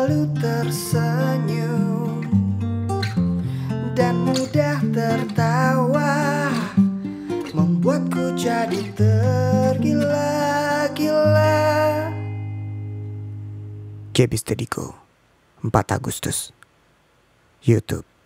selalu tersenyum dan mudah tertawa, membuatku jadi tergila-gila. Gebis Tediko, 4 Agustus, YouTube.